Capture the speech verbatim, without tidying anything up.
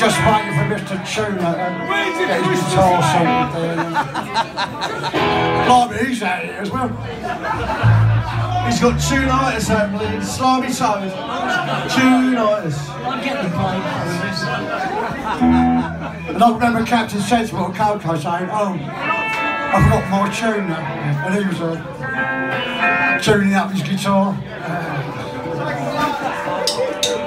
just waiting for Mister Tuner and get his guitar sorted there. Blimey, he's out here as well. He's got two-nighters happening, slimy toes. Two-nighters. I'm getting paid. And I remember Captain Sensible at Coco saying, oh, I forgot my tuner. And he was uh, tuning up his guitar. Uh,